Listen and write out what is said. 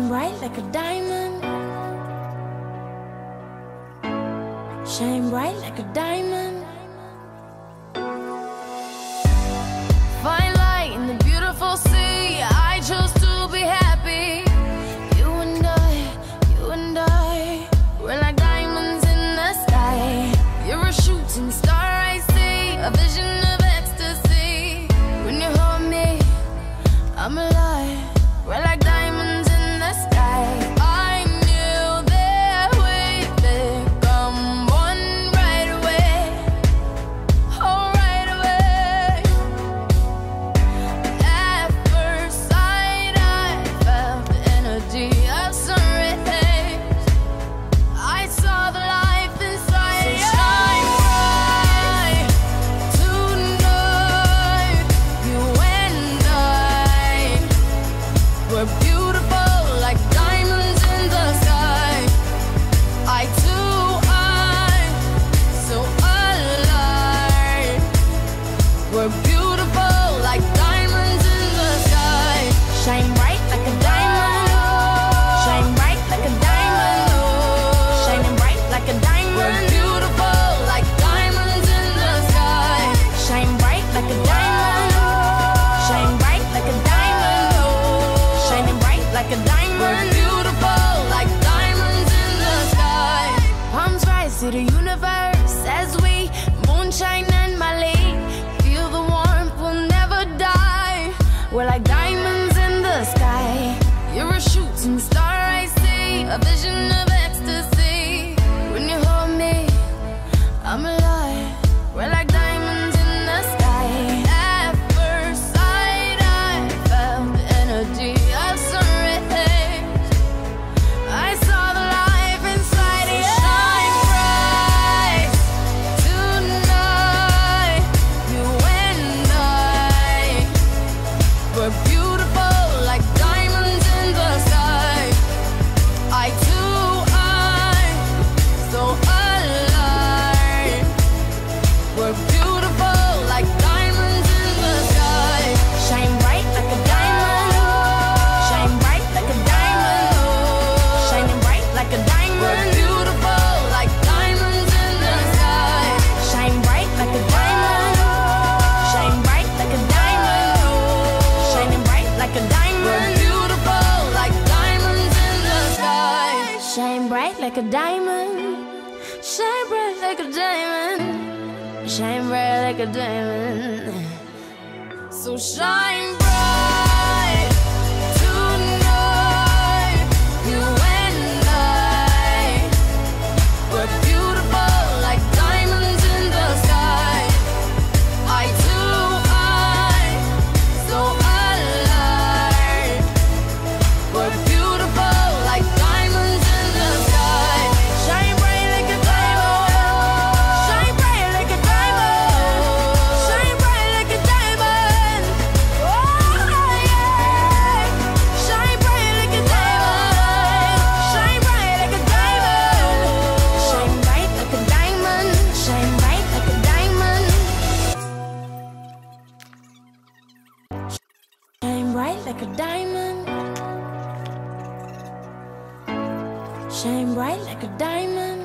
Shine bright like a diamond. Shine bright like a diamond. Find light in the beautiful sea. I chose to be happy. You and I, we're like diamonds in the sky. You're a shooting star, I see, a vision of ecstasy. When you hold me, I'm alive. We're like diamonds in the sky. I knew that we'd become one right away. Oh, right away. At first sight, I felt the energy of sun rays. I saw the life inside you. Shine bright tonight. You and I, we're beautiful like diamonds in the sky. I too, I'm so alive. We're beautiful like diamonds in the sky. Shine bright like a diamond. Shine bright like a diamond. Shining bright like a diamond. We're beautiful like diamonds in the sky. Shine bright like a diamond. Shine bright like a diamond. Shining bright like a diamond. We're beautiful like diamonds in the sky. Palms rise to the universe as we moonshine and Mali. Feel the warmth, we'll never die. We're like diamonds in the sky. You're a shooting star, I see, a vision of ecstasy. When you hold me, I'm alive. We're like diamonds in the sky. At first sight, I felt the energy of sun rays. I saw the life inside you. Shine bright tonight. You and I, we're beautiful like diamonds in the sky. I too, I'm so alive. We're beautiful like diamonds in the sky. Shine bright like a diamond. Shine bright like a diamond. Shining bright like a diamond. We're beautiful like diamonds in the sky. Shine bright like a diamond. Shine bright like a diamond. Shining bright like a diamond. We're beautiful like diamonds in the sky. Shine bright like a diamond. Shine bright like a diamond. Shine bright like a diamond. So shine bright tonight. You and I, we're beautiful like diamonds in the sky. I too, I'm so alive. We're beautiful like diamonds in the sky. Shine bright like a diamond. Shine bright like a diamond. Shine bright like a diamond. Oh yeah. Shine bright like a diamond. Shine bright like a diamond. Shine bright like a diamond. Shine bright like a diamond. Shine bright like a diamond. Shine bright like a diamond.